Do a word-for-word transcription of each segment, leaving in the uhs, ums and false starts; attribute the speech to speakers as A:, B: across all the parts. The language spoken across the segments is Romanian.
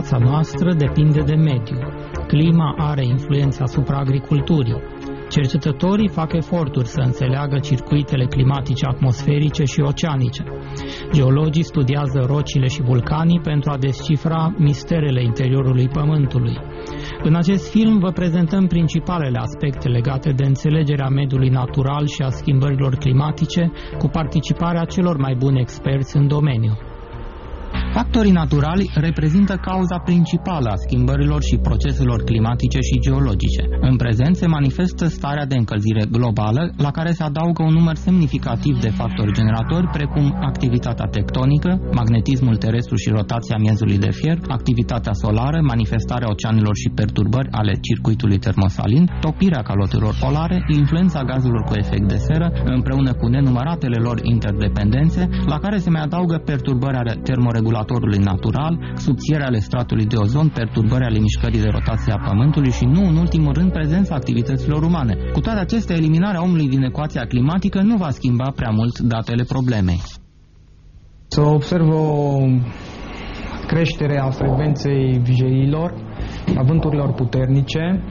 A: Viața noastră depinde de mediu. Clima are influență asupra agriculturii. Cercetătorii fac eforturi să înțeleagă circuitele climatice atmosferice și oceanice. Geologii studiază rocile și vulcanii pentru a descifra misterele interiorului Pământului. În acest film vă prezentăm principalele aspecte legate de înțelegerea mediului natural și a schimbărilor climatice, cu participarea celor mai buni experți în domeniu. Factorii naturali reprezintă cauza principală a schimbărilor și proceselor climatice și geologice. În prezent se manifestă starea de încălzire globală, la care se adaugă un număr semnificativ de factori generatori, precum activitatea tectonică, magnetismul terestru și rotația miezului de fier, activitatea solară, manifestarea oceanelor și perturbări ale circuitului termosalin, topirea calotelor polare, influența gazelor cu efect de seră, împreună cu nenumăratele lor interdependențe, la care se mai adaugă perturbări ale termoregulatorului natural, subțiere ale stratului de ozon, perturbări ale mișcării de rotație a Pământului și, nu în ultimul rând, prezența activităților umane. Cu toate acestea, eliminarea omului din ecuația climatică nu va schimba prea mult datele problemei.
B: Se observă o creștere a frecvenței vijeilor, a vânturilor puternice.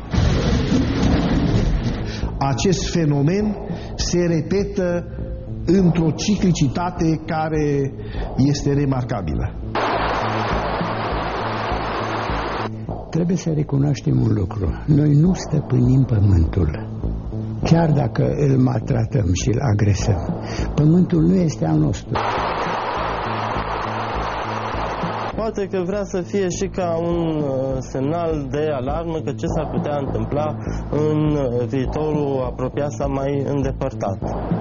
C: Acest fenomen se repetă într-o ciclicitate care este remarcabilă.
D: Trebuie să recunoaștem un lucru. Noi nu stăpânim Pământul. Chiar dacă îl maltratăm și îl agresăm, Pământul nu este al nostru.
E: Poate că vrea să fie și ca un semnal de alarmă că ce s-ar putea întâmpla în viitorul apropiat sau mai îndepărtat.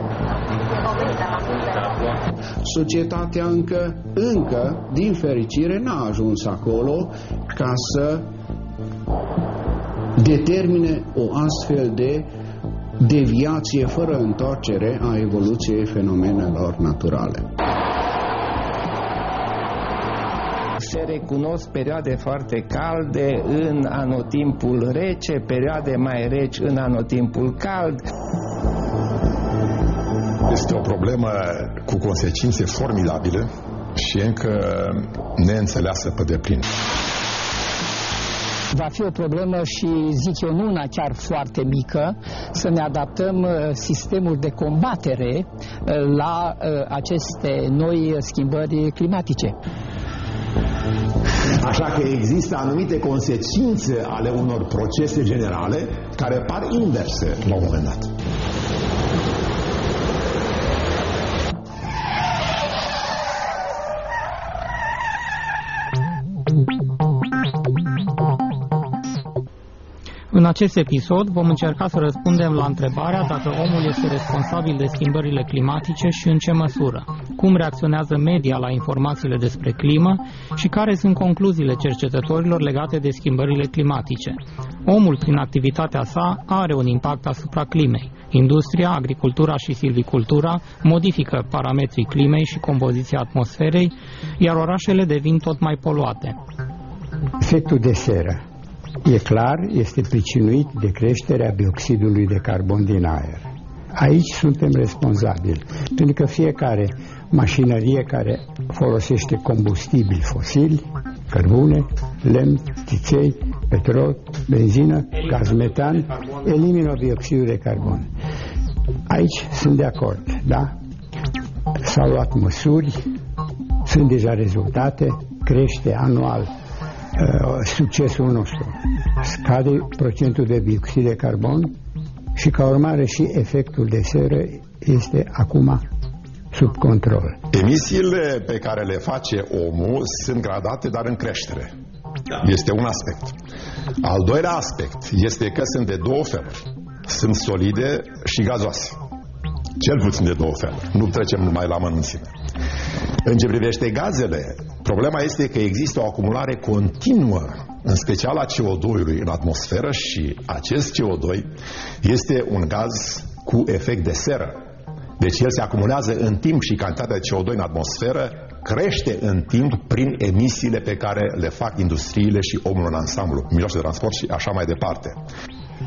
F: Societatea încă, încă, din fericire, n-a ajuns acolo ca să determine o astfel de deviație fără întoarcere a evoluției fenomenelor naturale.
G: Se recunosc perioade foarte calde în anotimpul rece, perioade mai reci în anotimpul cald.
H: Este o problemă cu consecințe formidabile și încă neînțeleasă pe deplin.
I: Va fi o problemă și, zic eu, nu una chiar foarte mică, să ne adaptăm sistemul de combatere la aceste noi schimbări climatice.
J: Așa că există anumite consecințe ale unor procese generale care par inverse la un moment dat.
A: În acest episod vom încerca să răspundem la întrebarea dacă omul este responsabil de schimbările climatice și în ce măsură, cum reacționează media la informațiile despre climă și care sunt concluziile cercetătorilor legate de schimbările climatice. Omul, prin activitatea sa, are un impact asupra climei. Industria, agricultura și silvicultura modifică parametrii climei și compoziția atmosferei, iar orașele devin tot mai poluate.
D: Efectul de seră, e clar, este pricinuit de creșterea dioxidului de carbon din aer. Aici suntem responsabili, pentru că fiecare mașinărie care folosește combustibili fosili, cărbune, lemn, țiței, petrol, benzină, gaz metan, elimină dioxidul de carbon. Aici sunt de acord, da? S-au luat măsuri, sunt deja rezultate, crește anual uh, succesul nostru. Scade procentul de dioxid de carbon și ca urmare și efectul de seră este acum sub control.
H: Emisiile pe care le face omul sunt gradate, dar în creștere. Este un aspect. Al doilea aspect este că sunt de două feluri. Sunt solide și gazoase. Cel puțin de două feluri. Nu trecem numai la mănunțime. În ce privește gazele, problema este că există o acumulare continuă, în special a C O doi-ului în atmosferă, și acest C O doi este un gaz cu efect de seră. Deci el se acumulează în timp și cantitatea de C O doi în atmosferă crește în timp prin emisiile pe care le fac industriile și omul în ansamblu, mijloace de transport și așa mai departe.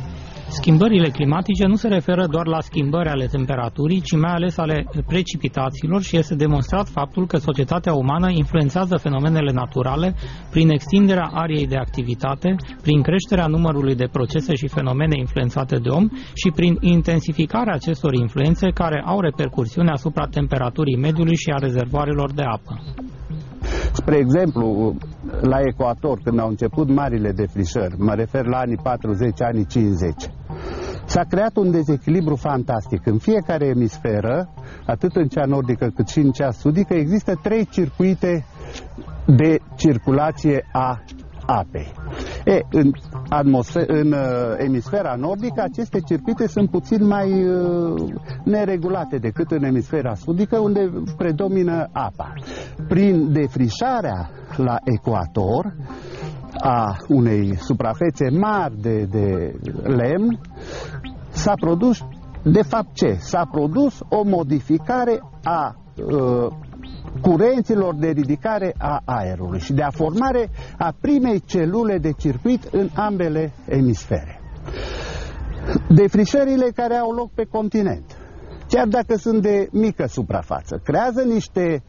A: Schimbările climatice nu se referă doar la schimbări ale temperaturii, ci mai ales ale precipitațiilor și este demonstrat faptul că societatea umană influențează fenomenele naturale prin extinderea ariei de activitate, prin creșterea numărului de procese și fenomene influențate de om și prin intensificarea acestor influențe care au repercursiuni asupra temperaturii mediului și a rezervoarelor de apă.
K: Spre exemplu, la ecuator, când au început marile defrișări, mă refer la anii patruzeci, anii cincizeci, s-a creat un dezechilibru fantastic. În fiecare emisferă, atât în cea nordică cât și în cea sudică, există trei circuite de circulație a apei. E, în, în uh, emisfera nordică, aceste circuite sunt puțin mai uh, neregulate decât în emisfera sudică, unde predomină apa. Prin defrișarea la ecuator a unei suprafețe mari de, de lemn, s-a produs, de fapt ce? S-a produs o modificare a uh, curenților de ridicare a aerului și de a formare a primei celule de circuit în ambele emisfere. Defrișările care au loc pe continent, chiar dacă sunt de mică suprafață, creează niște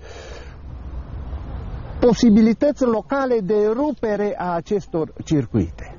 K: posibilități locale de rupere a acestor circuite.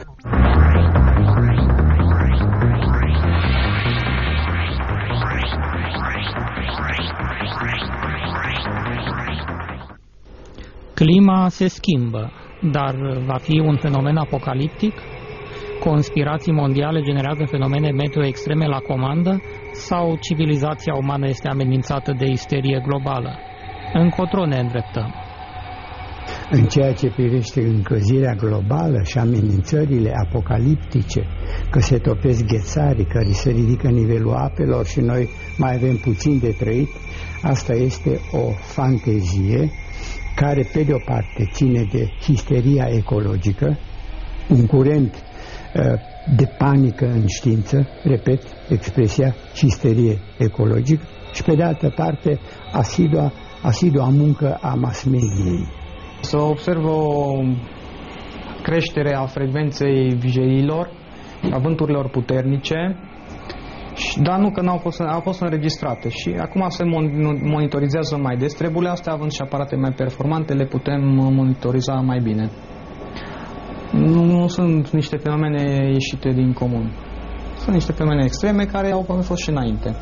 A: Clima se schimbă, dar va fi un fenomen apocaliptic? Conspirații mondiale generează fenomene meteo extreme la comandă? Sau civilizația umană este amenințată de isterie globală? Încotro ne îndreptăm?
D: În ceea ce privește încălzirea globală și amenințările apocaliptice, că se topesc ghețarii, că se ridică nivelul apelor și noi mai avem puțin de trăit, asta este o fantezie care, pe de o parte, ține de histeria ecologică, un curent de panică în știință, repet, expresia histerie ecologică, și, pe de altă parte, asidua, asidua muncă a mass-mediei.
B: Să observ o creștere a frecvenței vijeriilor, a vânturilor puternice, dar nu că n-au fost, au fost înregistrate și acum se monitorizează mai des. Treburile astea, având și aparate mai performante, le putem monitoriza mai bine. Nu, nu sunt niște fenomene ieșite din comun. Sunt niște fenomene extreme care au fost și înainte.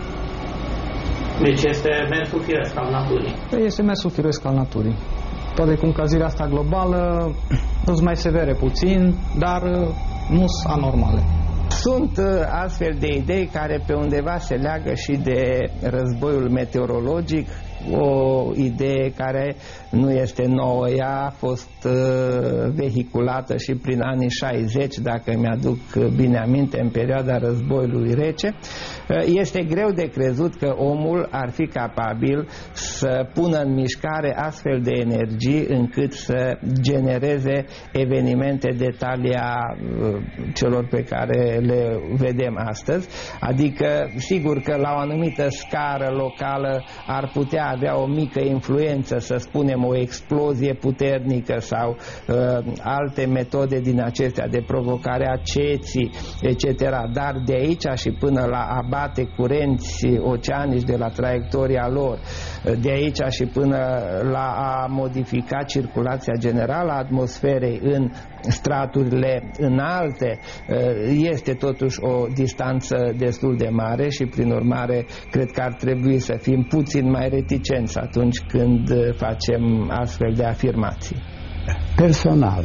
A: Deci este mersul firesc al naturii.
B: Este mersul firesc al naturii. Poate cu încălzirea asta globală sunt mai severe puțin, dar nu sunt anormale.
G: Sunt astfel de idei care pe undeva se leagă și de războiul meteorologic, o idee care nu este nouă. Ea a fost vehiculată și prin anii șaizeci, dacă mi-aduc bine aminte, în perioada războiului rece. Este greu de crezut că omul ar fi capabil să pună în mișcare astfel de energii încât să genereze evenimente de talia celor pe care le vedem astăzi. Adică, sigur că la o anumită scară locală ar putea avea o mică influență, să spunem o explozie puternică sau uh, alte metode din acestea de provocare a ceții, et cetera. Dar de aici și până la a bate curenți oceanici de la traiectoria lor, de aici și până la a modifica circulația generală a atmosferei în straturile înalte, este totuși o distanță destul de mare și prin urmare cred că ar trebui să fim puțin mai reticenți atunci când facem astfel de afirmații.
D: Personal,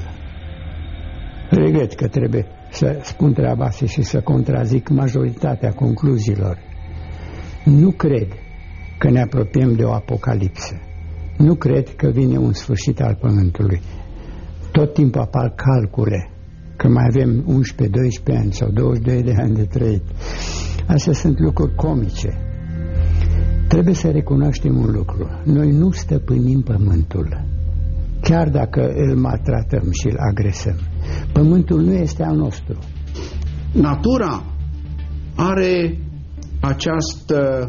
D: regret că trebuie să spun treaba asta și să contrazic majoritatea concluziilor. Nu cred că ne apropiem de o apocalipsă. Nu cred că vine un sfârșit al Pământului. Tot timpul apar calcule că mai avem unsprezece doisprezece ani sau douăzeci și doi de ani de trăit. Astea sunt lucruri comice. Trebuie să recunoaștem un lucru. Noi nu stăpânim Pământul, chiar dacă îl maltratăm și îl agresăm. Pământul nu este al nostru.
F: Natura are această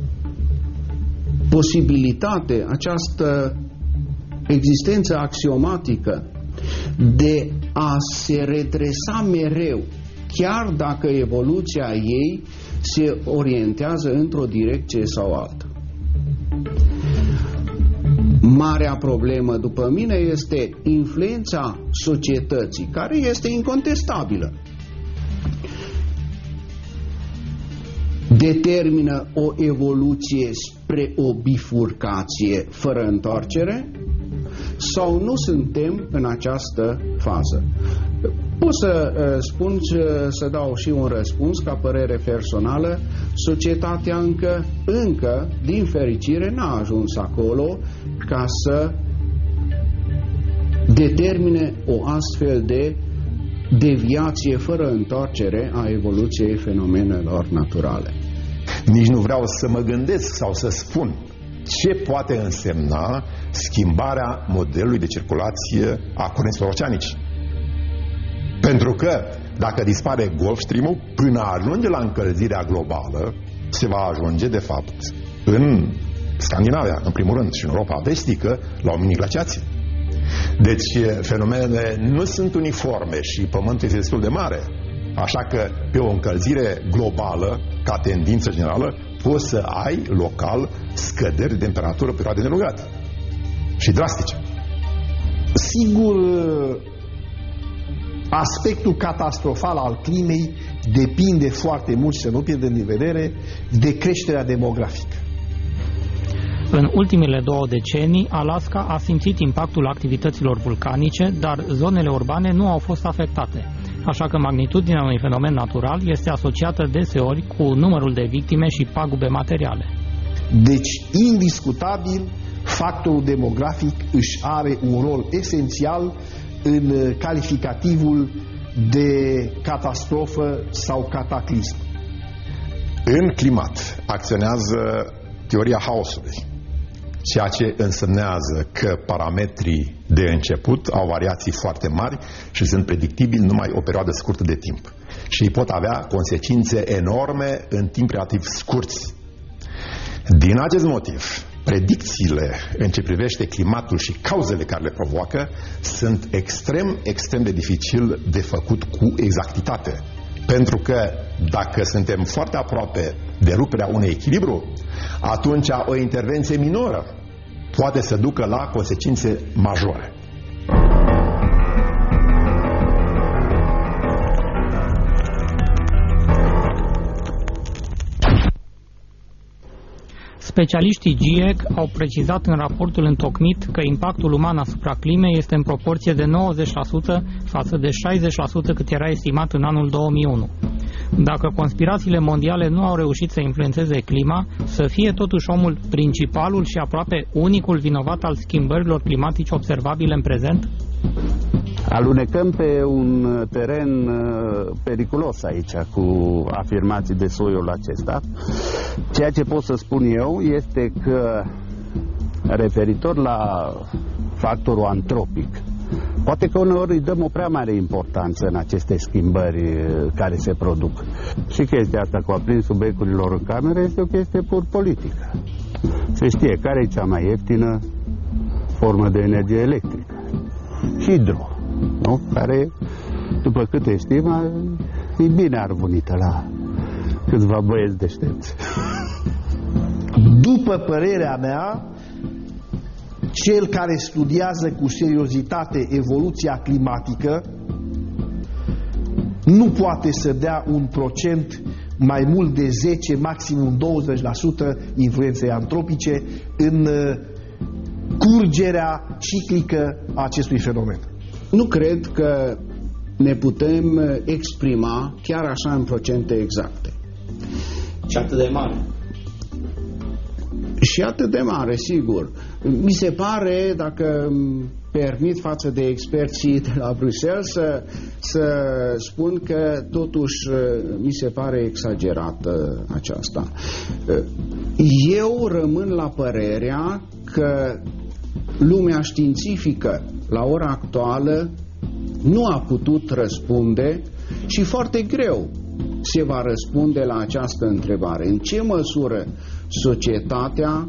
F: posibilitate, această existență axiomatică de a se redresa mereu chiar dacă evoluția ei se orientează într-o direcție sau alta. Marea problemă, după mine, este influența societății, care este incontestabilă. Determină o evoluție spre o bifurcație fără întoarcere sau nu suntem în această fază? Pot să uh, spun, să dau și un răspuns ca părere personală. Societatea încă, încă, din fericire, n-a ajuns acolo ca să determine o astfel de deviație fără întoarcere a evoluției fenomenelor naturale.
H: Nici nu vreau să mă gândesc sau să spun ce poate însemna schimbarea modelului de circulație a curenților oceanici. Pentru că dacă dispare Gulf Stream-ul, până ajunge la încălzirea globală, se va ajunge, de fapt, în Scandinavia, în primul rând, și în Europa vestică, la o mini-glaciație. Deci, fenomenele nu sunt uniforme și Pământul este destul de mare. Așa că, pe o încălzire globală, ca tendință generală, poți să ai local scăderi de temperatură pe perioade nelungate și drastice.
C: Sigur, aspectul catastrofal al climei depinde foarte mult, să nu pierdem din vedere, de creșterea demografică.
A: În ultimele două decenii, Alaska a simțit impactul activităților vulcanice, dar zonele urbane nu au fost afectate. Așa că magnitudinea unui fenomen natural este asociată deseori cu numărul de victime și pagube materiale.
C: Deci, indiscutabil, factorul demografic își are un rol esențial în calificativul de catastrofă sau cataclism.
H: În climat acționează teoria haosului, ceea ce însemnează că parametrii de început au variații foarte mari și sunt predictibili numai o perioadă scurtă de timp și ei pot avea consecințe enorme în timp relativ scurți. Din acest motiv, predicțiile în ce privește climatul și cauzele care le provoacă sunt extrem, extrem de dificil de făcut cu exactitate. Pentru că dacă suntem foarte aproape de ruperea unui echilibru, atunci o intervenție minoră poate să ducă la consecințe majore.
A: Specialiștii GIEC au precizat în raportul întocmit că impactul uman asupra climei este în proporție de nouăzeci la sută față de șaizeci la sută cât era estimat în anul două mii unu. Dacă conspirațiile mondiale nu au reușit să influențeze clima, să fie totuși omul principalul și aproape unicul vinovat al schimbărilor climatice observabile în prezent?
K: Alunecăm pe un teren periculos aici cu afirmații de soiul acesta. Ceea ce pot să spun eu este că, referitor la factorul antropic, poate că uneori îi dăm o prea mare importanță în aceste schimbări care se produc. Și chestia asta cu aprinsul becurilor în cameră este o chestie pur politică. Se știe care e cea mai ieftină formă de energie electrică. Hidro, nu? Care, după câte știm, e bine arvunită la câțiva băieți deștepți.
C: După părerea mea, cel care studiază cu seriozitate evoluția climatică nu poate să dea un procent mai mult de zece, maximum douăzeci la sută influențe antropice în curgerea ciclică a acestui fenomen.
F: Nu cred că ne putem exprima chiar așa în procente exacte.
L: Și atât de mare.
F: Și atât de mare, sigur. Mi se pare, dacă permit față de experții de la Bruxelles, să, să spun că totuși mi se pare exagerată aceasta. Eu rămân la părerea că lumea științifică la ora actuală nu a putut răspunde și foarte greu se va răspunde la această întrebare. În ce măsură societatea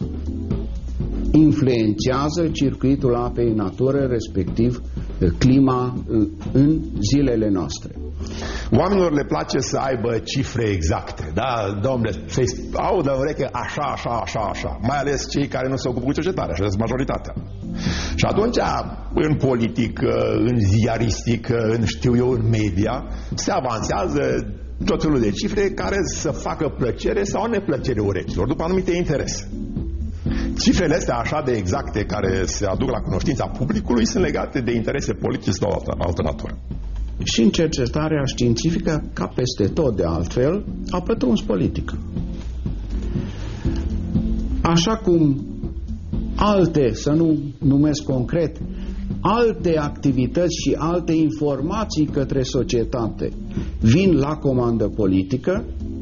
F: influențează circuitul apei în natură, respectiv clima în zilele noastre?
H: Oamenilor le place să aibă cifre exacte, da, domnule, să-i audă în ureche așa, așa, așa, așa, mai ales cei care nu se ocupă cu cercetarea, așa este majoritatea. Și atunci, în politică, în ziaristică, în știu eu, în media, se avansează tot felul de cifre care să facă plăcere sau neplăcere urechilor, după anumite interese. Cifrele astea așa de exacte care se aduc la cunoștința publicului sunt legate de interese politice sau altă, altă natură.
F: Și în cercetarea științifică, ca peste tot de altfel, a pătruns politica. Așa cum alte, să nu numesc concret, alte activități și alte informații către societate vin la comandă politică,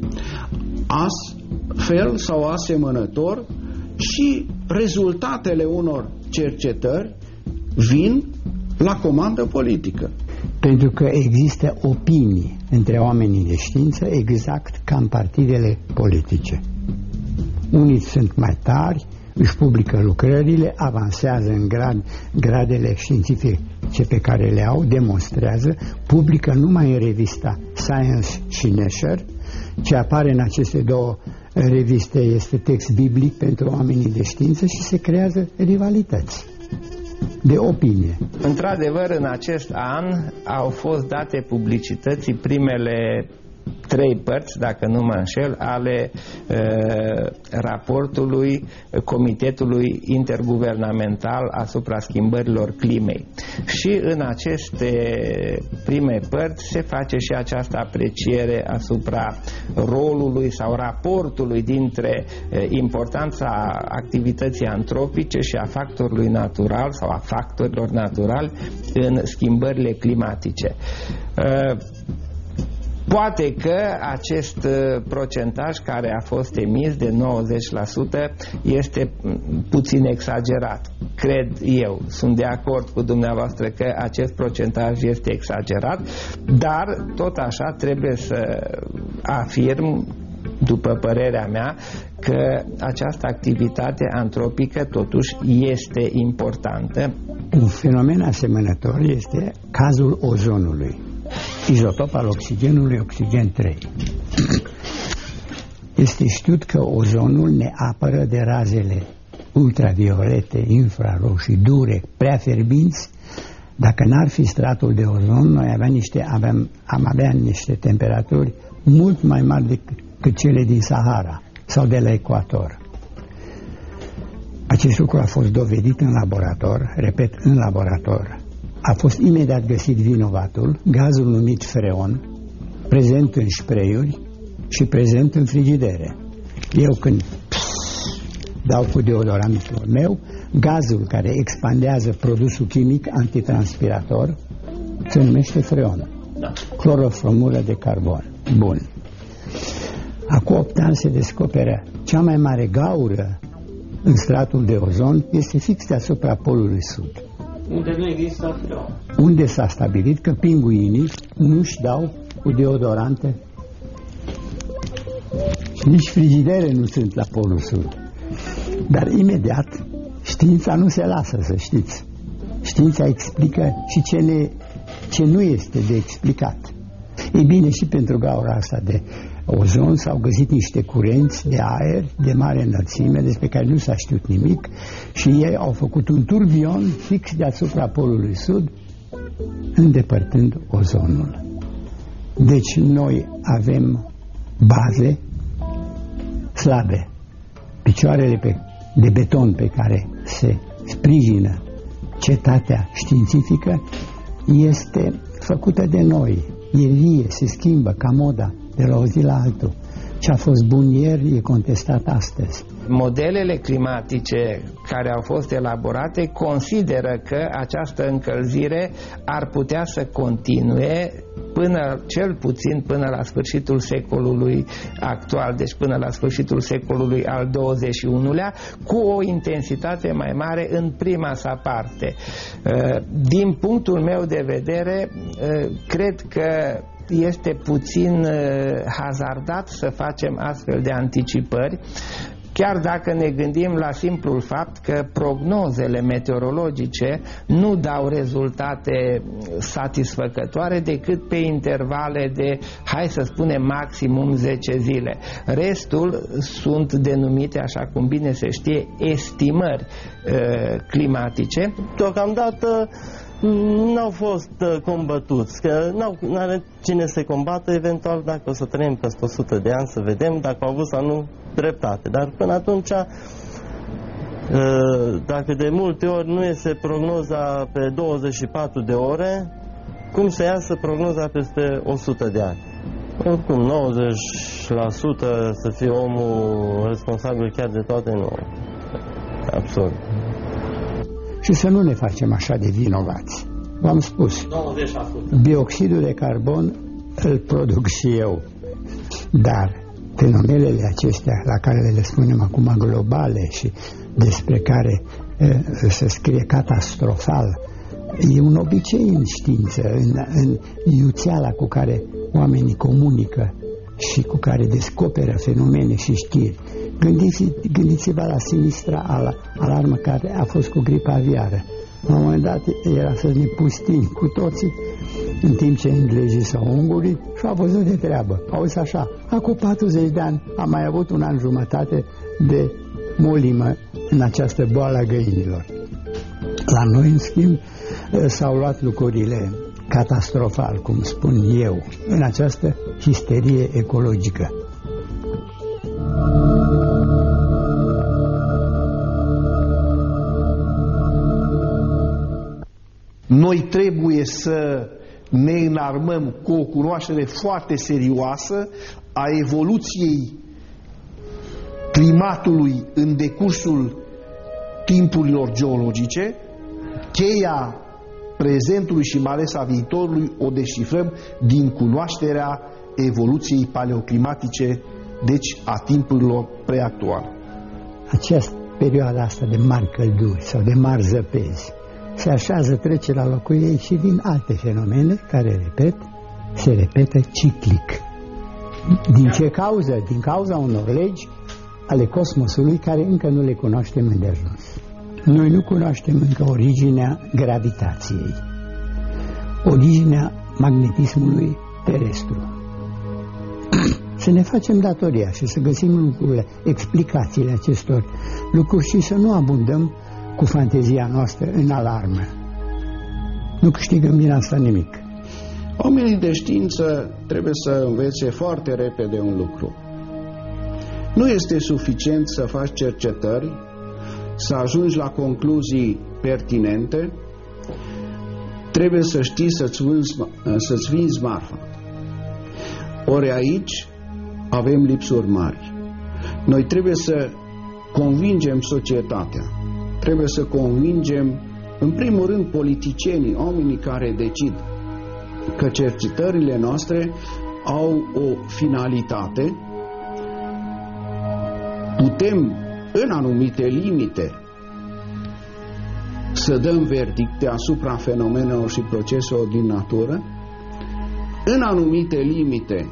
F: astfel sau asemănător și rezultatele unor cercetări vin la comandă politică.
D: Pentru că există opinii între oamenii de știință exact ca în partidele politice. Unii sunt mai tari, își publică lucrările, avansează în grad, gradele științifice pe care le au, demonstrează, publică numai în revista Science și Nature. Ce apare în aceste două reviste este text biblic pentru oamenii de știință și se creează rivalități de opinie.
G: Într-adevăr, în acest an au fost date publicității primele trei părți, dacă nu mă înșel, ale uh, raportului Comitetului Interguvernamental asupra schimbărilor climei. Și în aceste prime părți se face și această apreciere asupra rolului sau raportului dintre uh, importanța activității antropice și a factorului natural sau a factorilor naturali în schimbările climatice. Uh, Poate că acest procentaj care a fost emis de nouăzeci la sută este puțin exagerat. Cred eu, sunt de acord cu dumneavoastră că acest procentaj este exagerat, dar tot așa trebuie să afirm, după părerea mea, că această activitate antropică totuși este importantă.
D: Un fenomen asemănător este cazul ozonului, izotop al oxigenului, oxigen trei. Este știut că ozonul ne apără de razele ultraviolete, infraroșii, dure, prea fierbinți. Dacă n-ar fi stratul de ozon, noi aveam niște, aveam, am avea niște temperaturi mult mai mari decât cele din Sahara sau de la ecuator. Acest lucru a fost dovedit în laborator, repet, în laborator. A fost imediat găsit vinovatul, gazul numit freon, prezent în spray-uri și prezent în frigidere. Eu când pss, dau cu deodorantul meu, gazul care expandează produsul chimic antitranspirator se numește freon. Da. Clorofromură de carbon. Bun. Acum opt ani se descoperă cea mai mare gaură în stratul de ozon este fix deasupra polului sud.
L: Unde nu există freon.
D: Unde s-a stabilit că pinguinii nu-și dau cu deodorante. Nici frigidere nu sunt la polul sud. Dar imediat știința nu se lasă, să știți. Știința explică și ce, ne, ce nu este de explicat. Ei bine, și pentru gaura asta de ozon s-au găsit niște curenți de aer de mare înălțime despre care nu s-a știut nimic și ei au făcut un turbion fix deasupra polului sud, îndepărtând ozonul. Deci noi avem baze slabe. Picioarele pe, de beton pe care se sprijină cetatea științifică este făcută de noi. E vie, se schimbă ca moda de la o zi la altul. Ce a fost bun ieri e contestat astăzi.
G: Modelele climatice care au fost elaborate consideră că această încălzire ar putea să continue până, cel puțin până la sfârșitul secolului actual, deci până la sfârșitul secolului al douăzeci și unulea, cu o intensitate mai mare în prima sa parte. Din punctul meu de vedere, cred că este puțin hazardat să facem astfel de anticipări, chiar dacă ne gândim la simplul fapt că prognozele meteorologice nu dau rezultate satisfăcătoare decât pe intervale de, hai să spunem, maximum zece zile. Restul sunt denumite, așa cum bine se știe, estimări uh, climatice.
E: Deocamdată n-au fost combătuți, că nu are cine să combată, eventual dacă o să trăim peste o sută de ani să vedem dacă au avut sau nu dreptate. Dar până atunci, dacă de multe ori nu iese prognoza pe douăzeci și patru de ore, cum să iasă prognoza peste o sută de ani? Oricum, nouăzeci la sută să fie omul responsabil chiar de toate, nu. Absurd.
D: Și să nu ne facem așa de vinovați. V-am spus,
L: nouăzeci la sută.
D: Dioxidul de carbon îl produc și eu, dar fenomenele acestea la care le spunem acum globale și despre care se scrie catastrofal, e un obicei în știință, în, în iuțeala cu care oamenii comunică și cu care descoperă fenomene și știri. Gândiți, gândiți-vă la sinistra al, alarmă care a fost cu gripa aviară. La un moment dat era să ne pustim cu toții, în timp ce englezii sau ungurii și-au văzut de treabă. Auzi așa, acum patruzeci de ani am mai avut un an jumătate de molimă în această boală a găinilor. La noi, în schimb, s-au luat lucrurile catastrofal, cum spun eu, în această histerie ecologică.
C: Noi trebuie să ne înarmăm cu o cunoaștere foarte serioasă a evoluției climatului în decursul timpurilor geologice. Cheia prezentului și mai ales a viitorului o descifrăm din cunoașterea evoluției paleoclimatice, deci a timpurilor preactuale.
D: Această perioadă asta de mari călduri sau de mari zăpezi se așează, trece la locul ei și vin alte fenomene care, repet, se repetă ciclic. Din ce cauză? Din cauza unor legi ale cosmosului care încă nu le cunoaștem îndeajuns. Noi nu cunoaștem încă originea gravitației, originea magnetismului terestru. Să ne facem datoria și să găsim lucrurile, explicațiile acestor lucruri și să nu abundăm cu fantezia noastră în alarmă. Nu câștigăm din asta nimic.
F: Oamenii de știință trebuie să învețe foarte repede un lucru. Nu este suficient să faci cercetări, să ajungi la concluzii pertinente, trebuie să știi să-ți vinzi, să-ți vinzi marfa. Ori aici avem lipsuri mari. Noi trebuie să convingem societatea, trebuie să convingem în primul rând politicienii, oamenii care decid, că cercetările noastre au o finalitate. Putem în anumite limite să dăm verdicte asupra fenomenelor și proceselor din natură, în anumite limite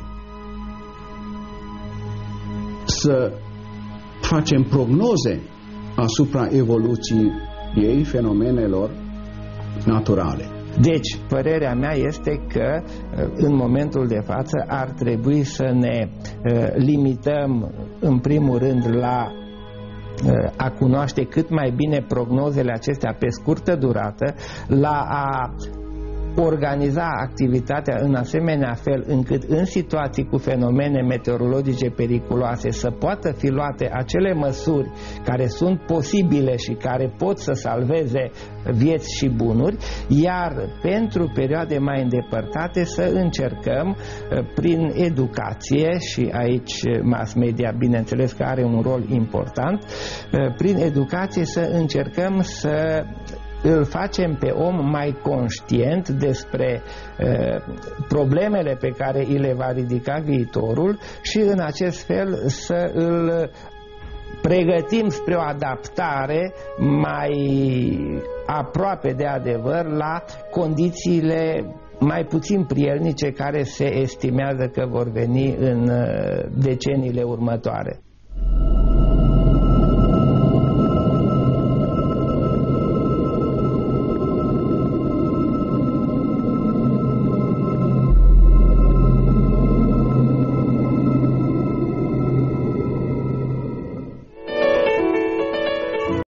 F: să facem prognoze asupra evoluției ei, fenomenelor naturale.
G: Deci, părerea mea este că în momentul de față ar trebui să ne limităm în primul rând la a cunoaște cât mai bine prognozele acestea pe scurtă durată, la a organiza activitatea în asemenea fel încât în situații cu fenomene meteorologice periculoase să poată fi luate acele măsuri care sunt posibile și care pot să salveze vieți și bunuri, iar pentru perioade mai îndepărtate să încercăm prin educație, și aici mass media bineînțeles că are un rol important, prin educație să încercăm să îl facem pe om mai conștient despre uh, problemele pe care îi le va ridica viitorul și în acest fel să îl pregătim spre o adaptare mai aproape de adevăr la condițiile mai puțin prielnice care se estimează că vor veni în uh, deceniile următoare.